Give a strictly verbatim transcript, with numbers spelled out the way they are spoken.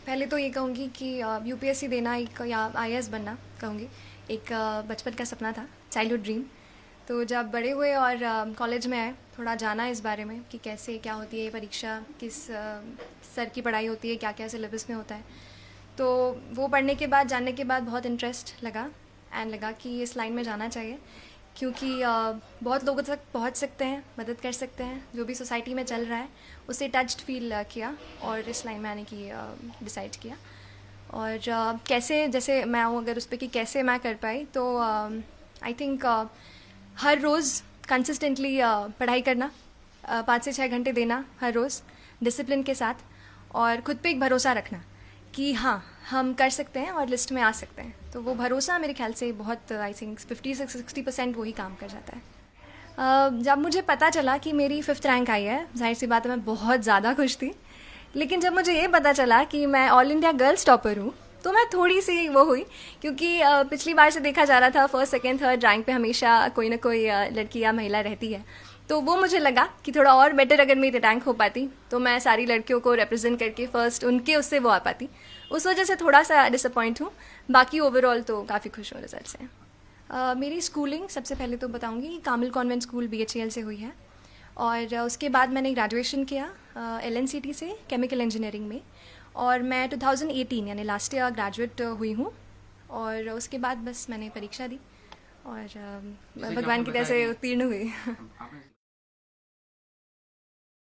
पहले तो ये कहूँगी कि यूपीएससी देना एक या आईएएस बनना कहूँगी एक अ, बचपन का सपना था, चाइल्डहुड ड्रीम। तो जब बड़े हुए और कॉलेज में आए, थोड़ा जाना इस बारे में कि कैसे क्या होती है ये परीक्षा, किस अ, स्तर की पढ़ाई होती है, क्या क्या सिलेबस में होता है। तो वो पढ़ने के बाद, जानने के बाद बहुत इंटरेस्ट लगा एंड लगा कि इस लाइन में जाना चाहिए, क्योंकि अ, बहुत लोगों तक पहुंच सकते हैं, मदद कर सकते हैं, जो भी सोसाइटी में चल रहा है उसे टच्ड फील किया और इस लाइन में आने की डिसाइड किया। और अ, कैसे, जैसे मैं हूँ अगर उस पर कि कैसे मैं कर पाई, तो I think her rose consistently पढ़ाई करना, अ, पाँच से छः घंटे देना हर रोज़ डिसिप्लिन के साथ, और खुद पे एक भरोसा रखना कि हाँ हम कर सकते हैं और लिस्ट में आ सकते हैं। तो वो भरोसा मेरे ख्याल से बहुत, आई थिंक फिफ्टी से सिक्सटी परसेंट वही काम कर जाता है। अ, जब मुझे पता चला कि मेरी फिफ्थ रैंक आई है, जाहिर सी बात है मैं बहुत ज़्यादा खुश थी। लेकिन जब मुझे ये पता चला कि मैं ऑल इंडिया गर्ल्स टॉपर हूँ, तो मैं थोड़ी सी वो हुई, क्योंकि अ, पिछली बार से देखा जा रहा था फर्स्ट सेकेंड थर्ड रैंक पे हमेशा कोई ना कोई अ, लड़की या महिला रहती है। तो वो मुझे लगा कि थोड़ा और बेटर अगर मेरी रैंक हो पाती तो मैं सारी लड़कियों को रिप्रेजेंट करके फर्स्ट उनके उससे वो आ पाती। उस वजह से थोड़ा सा डिसअपॉइंट हूँ। बाकी ओवरऑल तो काफ़ी खुश हूँ रिजल्ट से। अ, मेरी स्कूलिंग सबसे पहले तो बताऊंगी कि कामिल कॉन्वेंट स्कूल बीएचईएल से हुई है, और उसके बाद मैंने ग्रेजुएशन किया एलएनसीटी से केमिकल इंजीनियरिंग में, और मैं टू थाउज़ेंड एटीन यानी लास्ट ईयर ग्रेजुएट हुई हूँ। और उसके बाद बस मैंने परीक्षा दी और अ, जैसे कि भगवान आपने की तरह बताया से कि उत्तीर्ण हुई। आपने